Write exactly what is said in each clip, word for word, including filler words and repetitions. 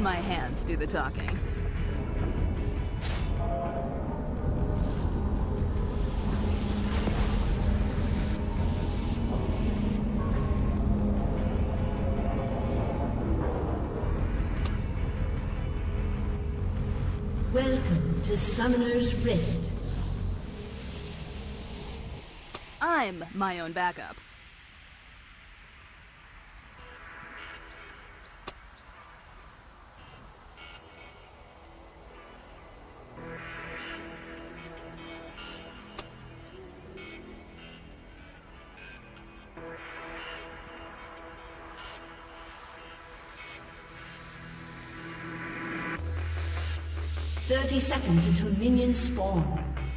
let my hands do the talking. Welcome to Summoner's Rift. I'm my own backup. Thirty seconds until minions spawn.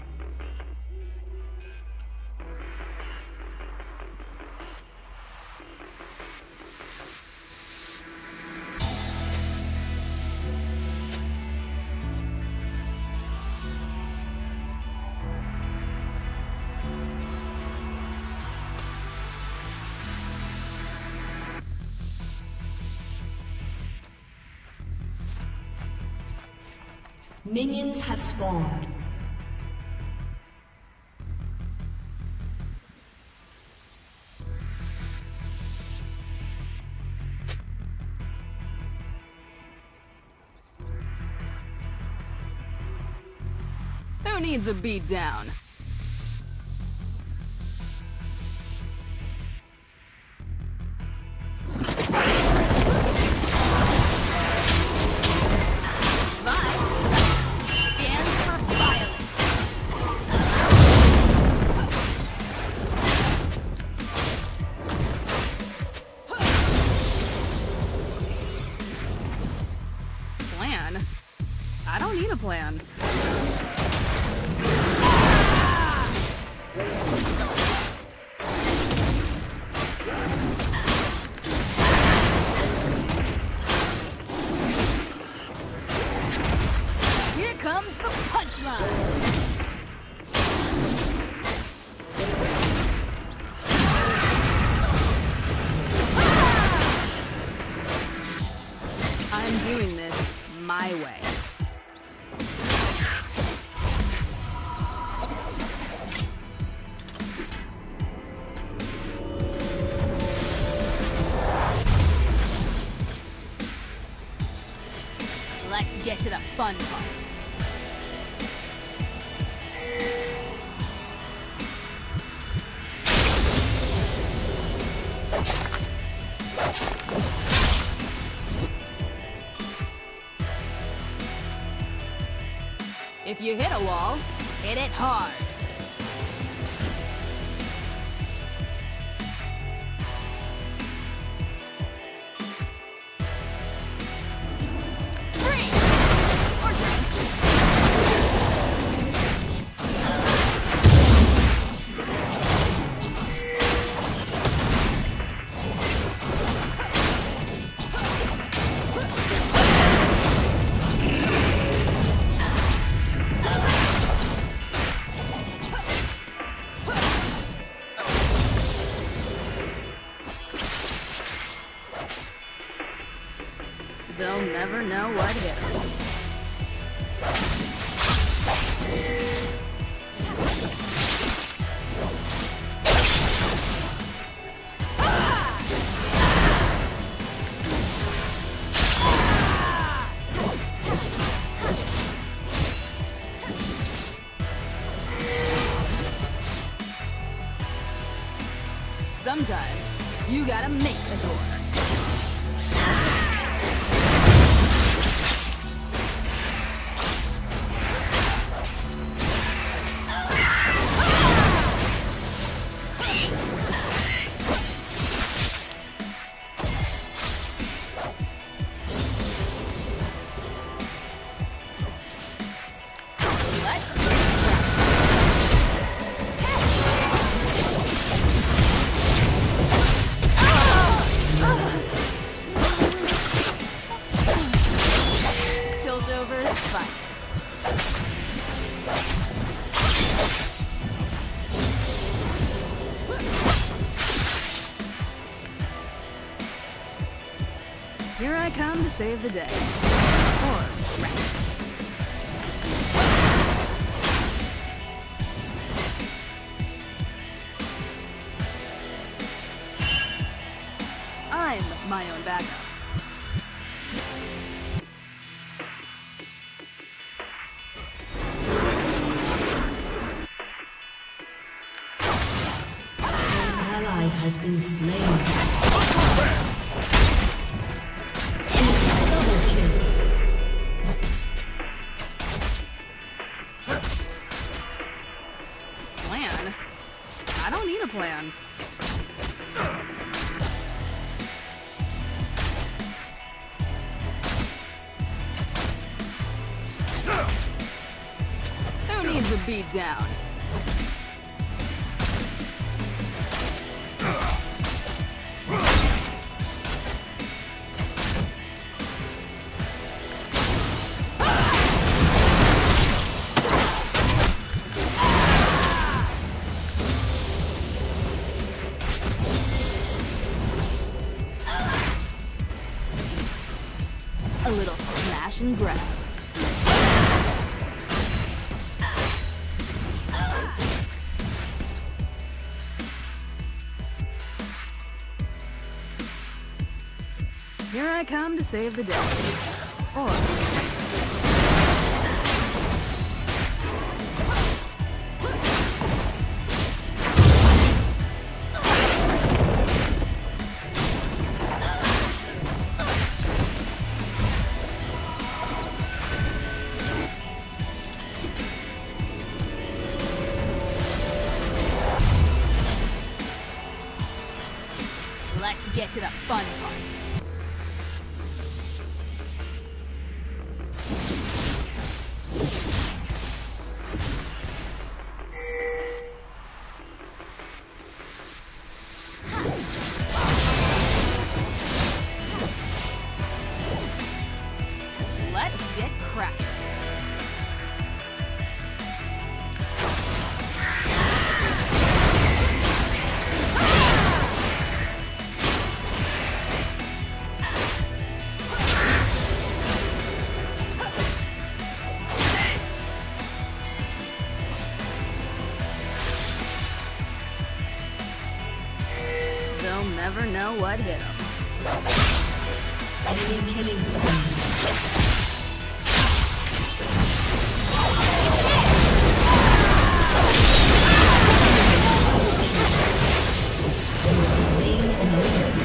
Minions have spawned. Who needs a beat down? Plan? I don't need a plan. Here comes the punchline! I'm doing this my way. Let's get to the fun part. If you hit a wall, hit it hard. They'll never know what hit them. Sometimes, you gotta make the door. Ugh. Here I come to save the day. Or wreck it. I'm my own backup. An ally has been slain. Double kill. Plan? I don't need a plan. Who needs a beat down? A little smash and grab. Here I come to save the day. Or... Let's get to the fun part. Let's get cracking. They'll never know what hit them. Enemy killing spree. Slain and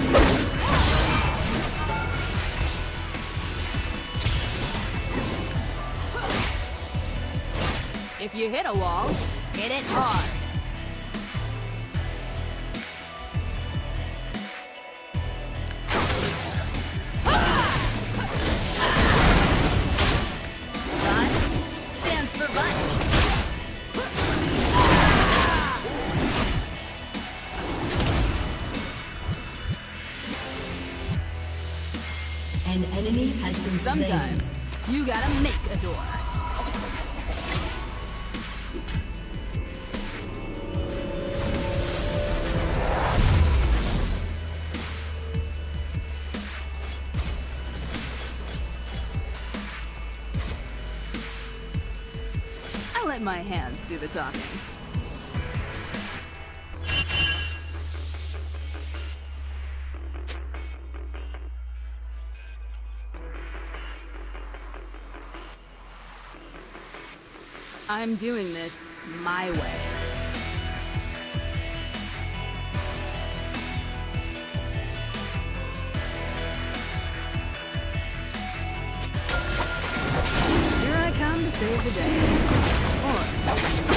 If you hit a wall, hit it hard. An enemy has been slain. Sometimes you gotta make a door. I let my hands do the talking. I'm doing this my way. Here I come to save the day. Or...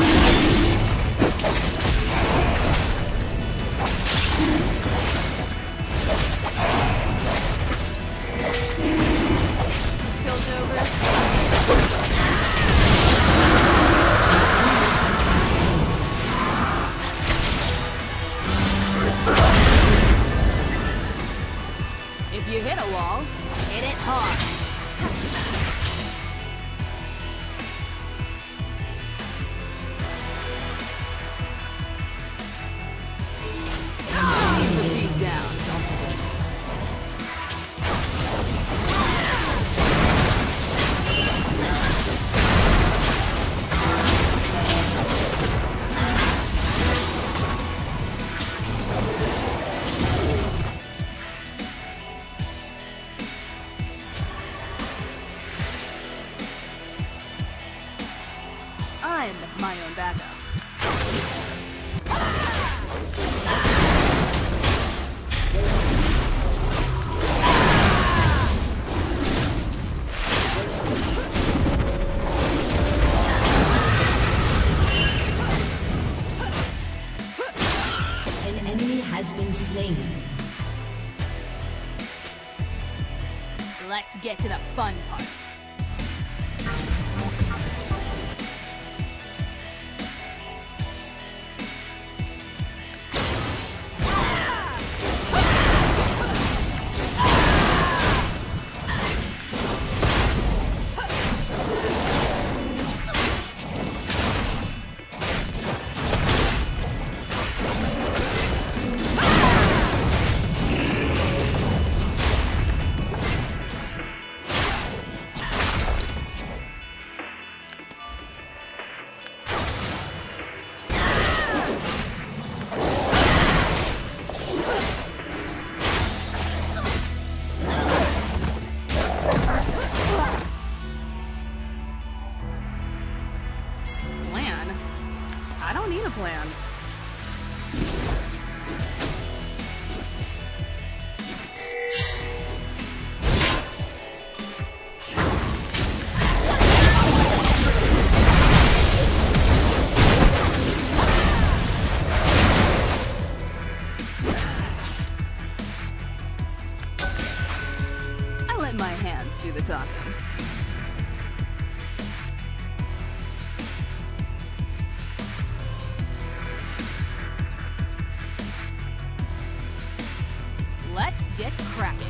If you hit a wall, hit it hard. Someone needs to beat down. An enemy has been slain. Let's get to the fun part. Plan. I let my hands do the talking. Let's get cracking.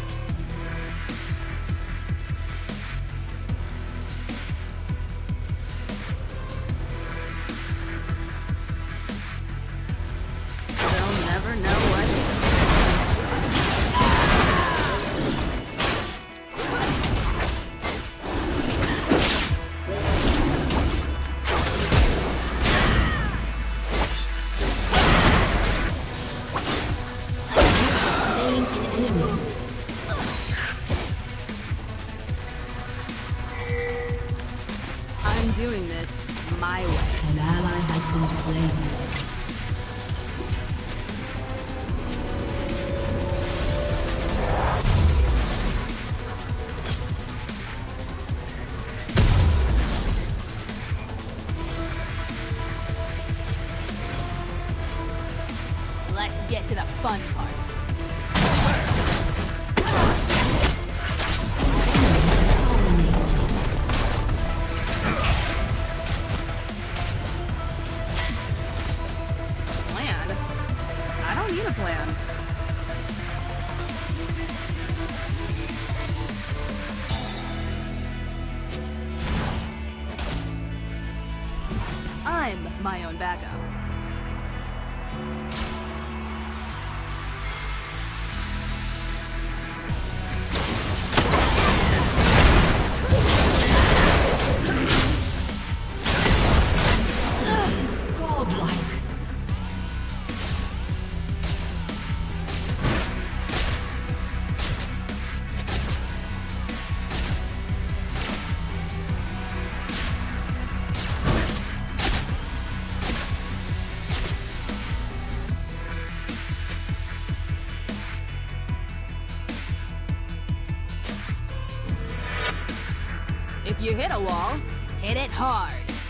They'll never know what hit them. I'm doing this my way. An ally has been slain. Let's get to the fun part. Plan? I don't need a plan. I'm my own backup. If you hit a wall, hit it hard.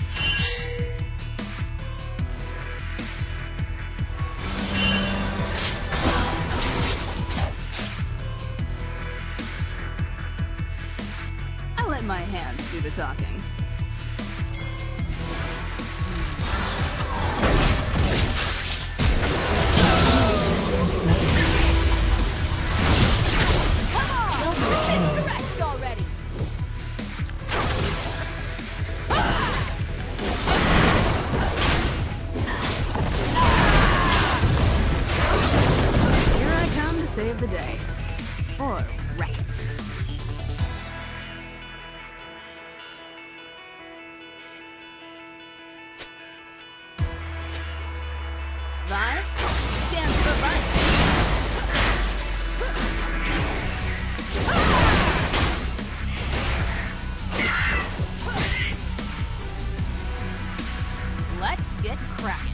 I let my hands do the talking. Come on! This is direct already! Save the day. Or wreck it. Vi stands for vice. Let's get cracking.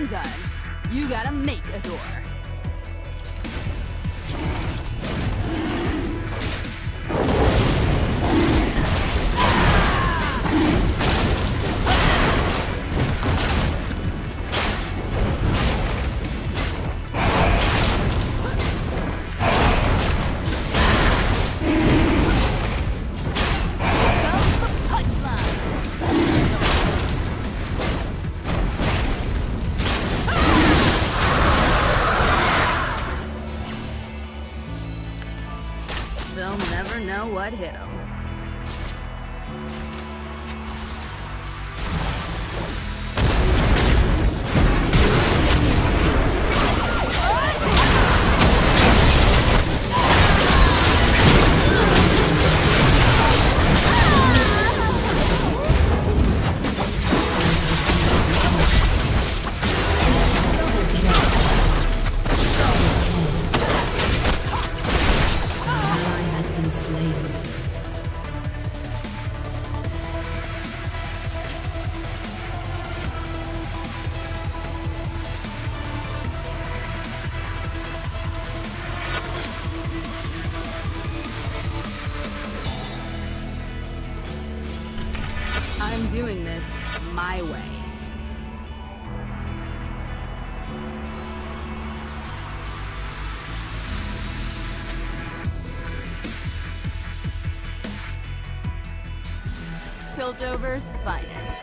Sometimes, you gotta make a door. They'll never know what hit them. I'm doing this my way. Piltover's finest.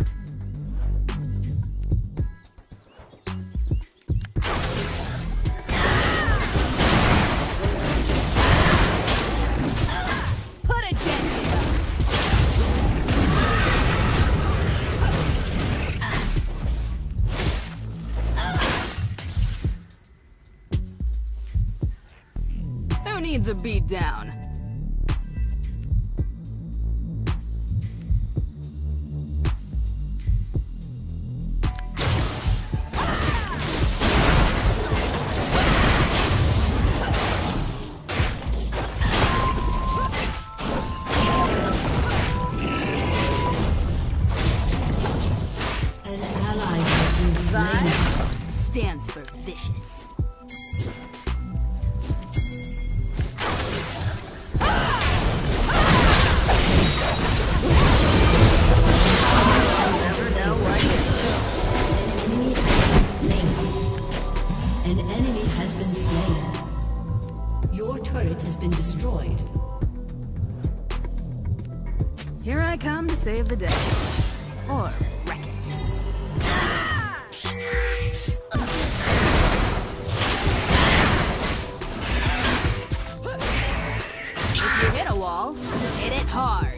Put a dent in them. Who needs a beat down? An ally has been slain. Vi stands for vicious. An enemy has been slain. Your turret has been destroyed. Here I come to save the day. Or wreck it. If you hit a wall, hit it hard.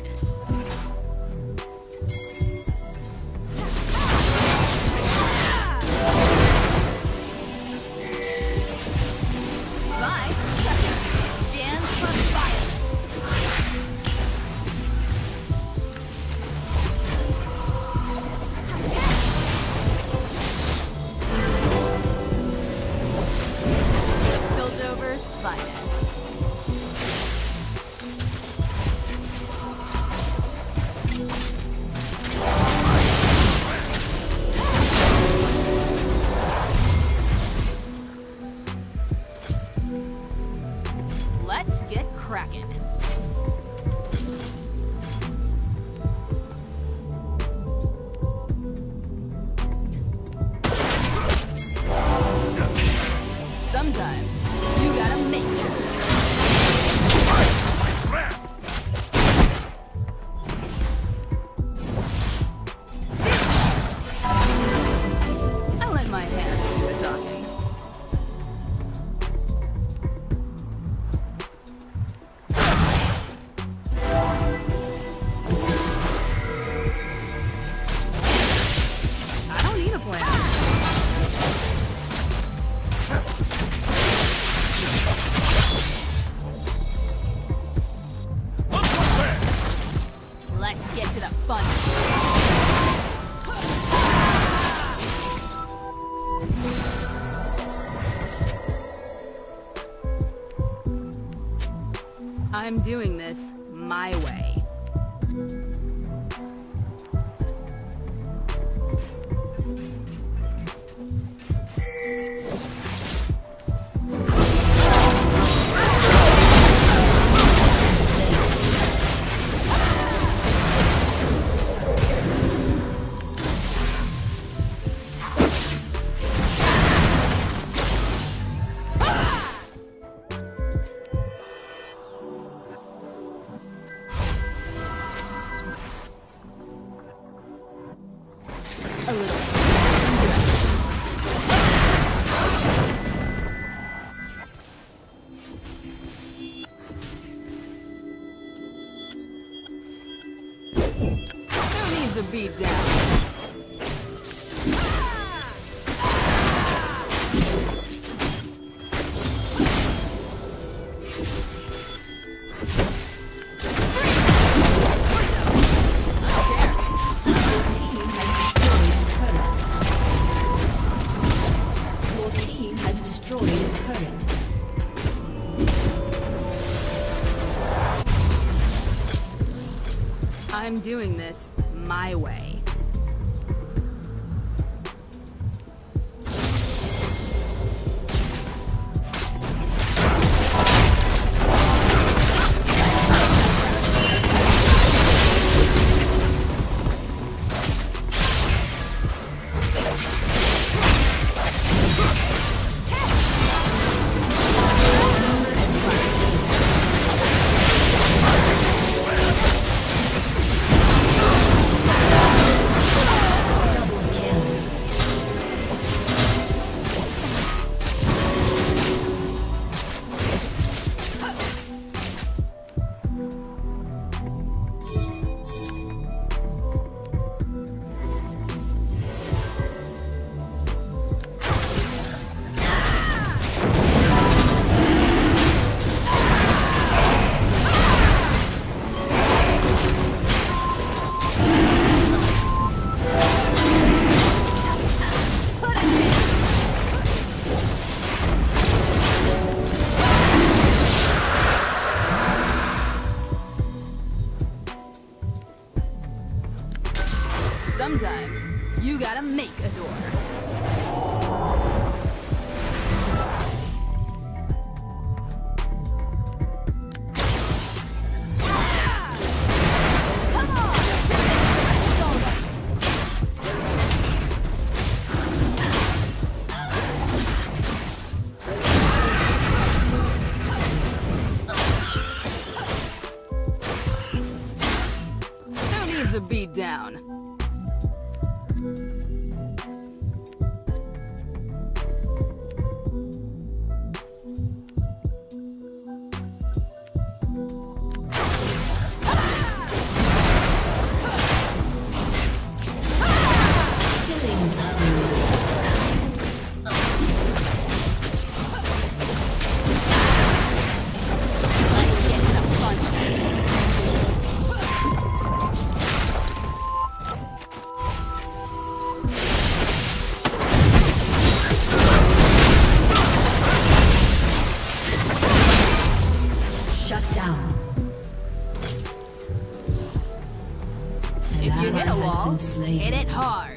Let's get cracking. Sometimes you gotta make it. I let my hands do the talking. I don't need a plan. Let's get to the fun. I'm doing this my way. needs a beat down. I'm doing this my way. Sometimes, you gotta make a door. Who needs a beat down? If you hit a wall, hit it hard.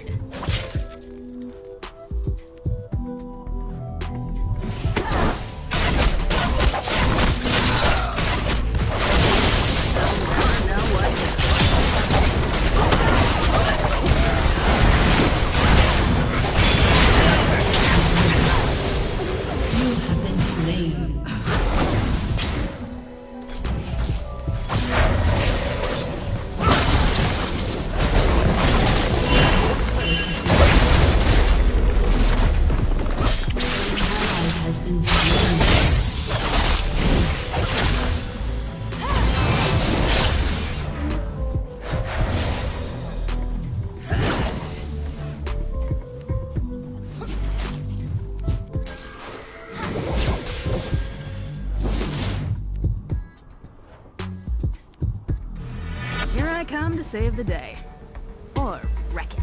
Here I come to save the day. Or wreck it.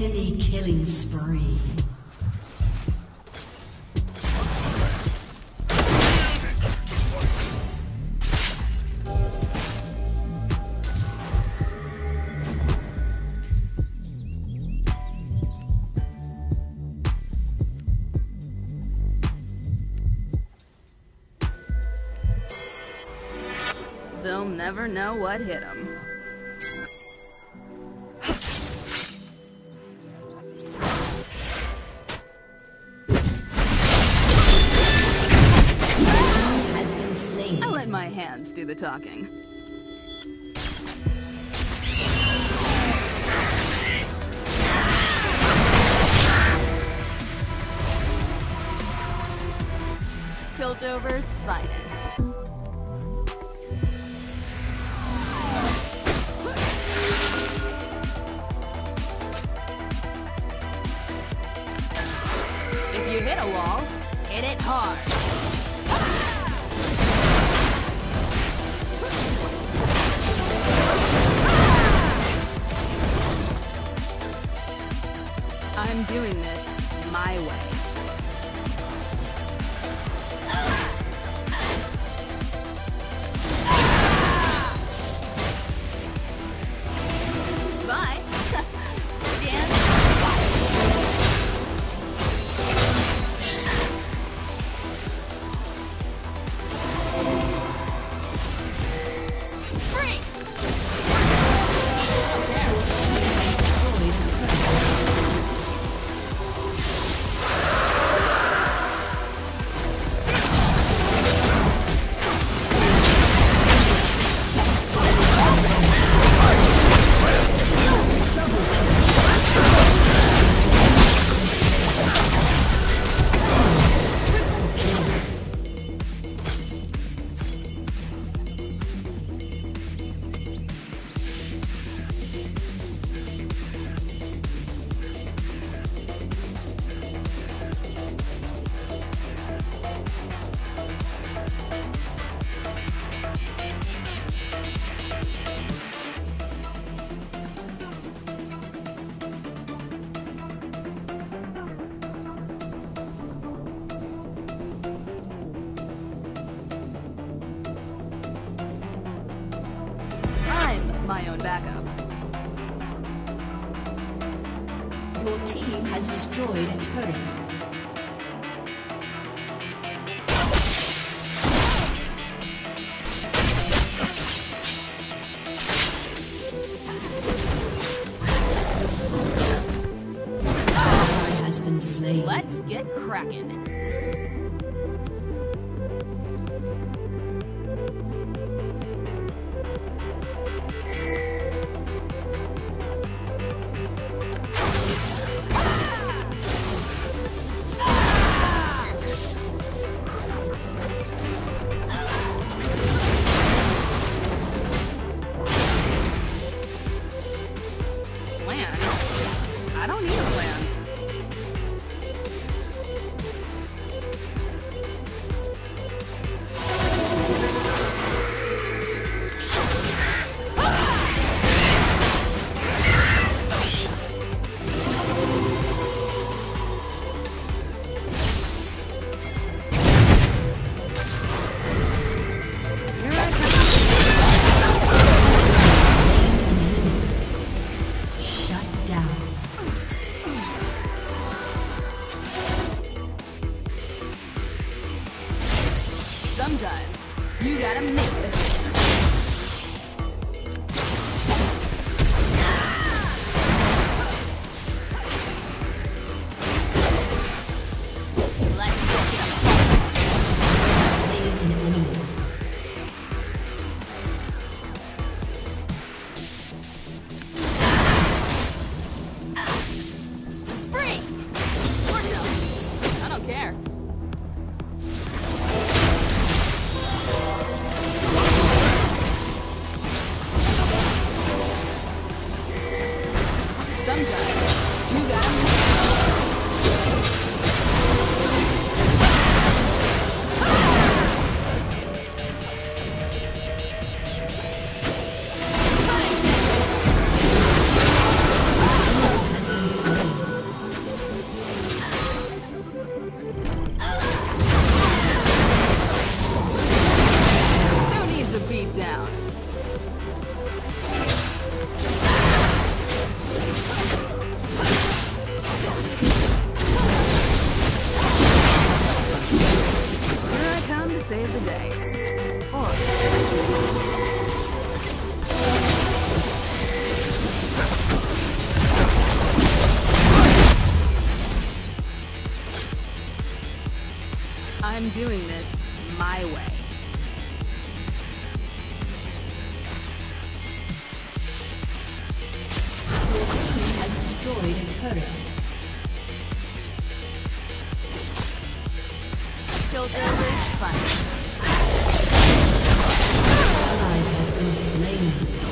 Enemy killing spree. They'll never know what hit them. Has been slain. I let my hands do the talking. Piltover's finest. If you hit a wall, hit it hard. I'm doing this my way. Bye. Stand by. My own backup. Your team has destroyed a turret. Ally has been slain. Let's get cracking. I don't need a plan. Sometimes, you gotta make the decision. Let's get Slain an enemy. Freeze! Or no. I don't care. Sometimes, you gotta Has been slain. I'm doing this my way. Your team has destroyed a turret. Killjoy fun. Ally has been slain.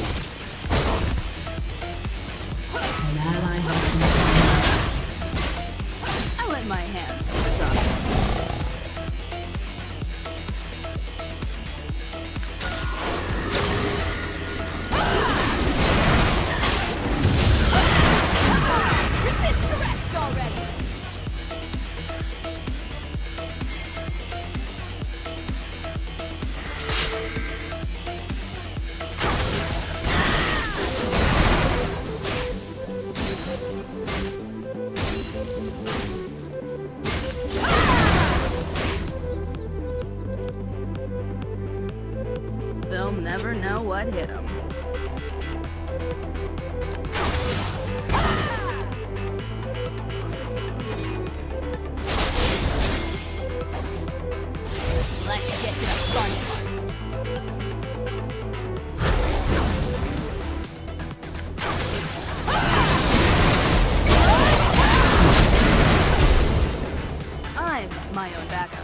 An ally has been slain. I let my hands stop. They'll never know what hit them. Let's get to the fun part. I'm my own backup.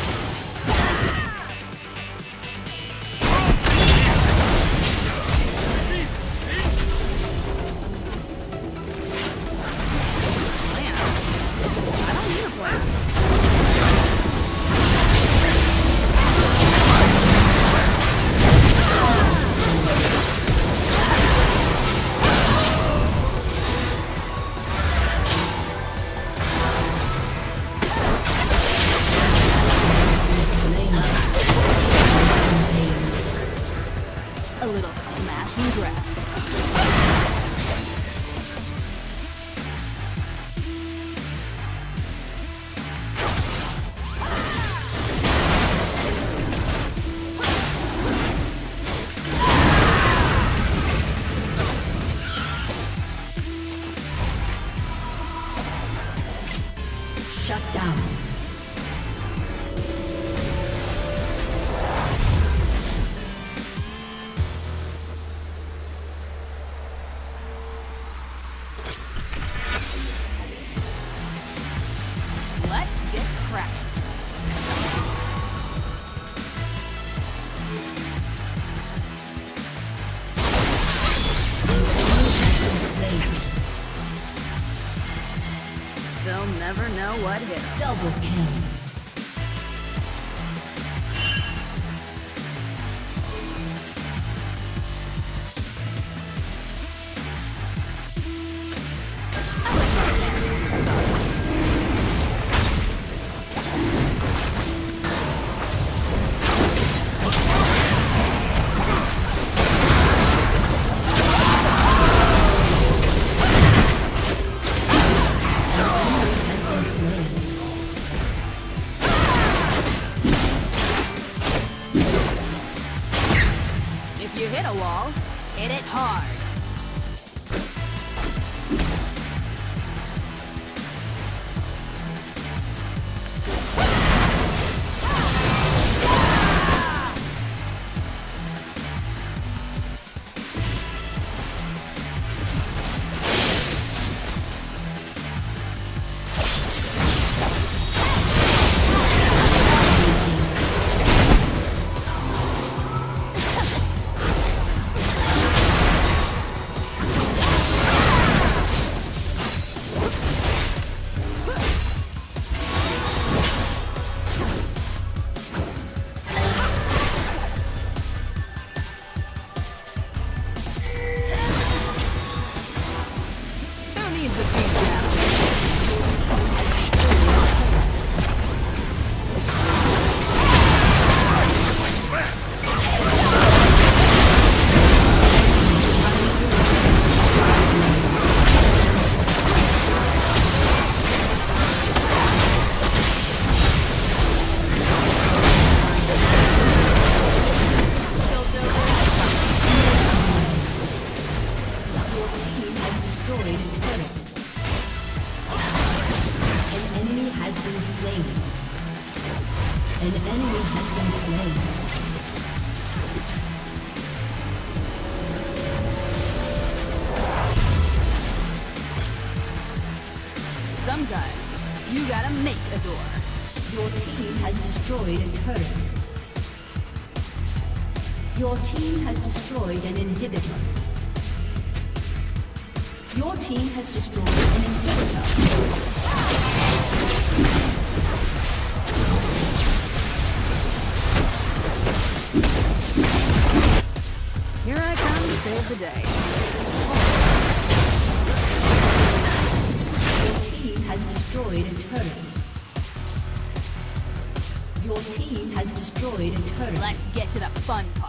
A little smash and grab. Shut down. Let's get cracking. They'll never know what hit them. Double kill. If you hit a wall, hit it hard. An enemy has been slain. Sometimes you gotta make a door. Your team has destroyed a turret. Your team has destroyed an inhibitor. Your team has destroyed an inhibitor. Here I come to save the day. Your team has destroyed a turret. Your team has destroyed a turret. Let's get to the fun part.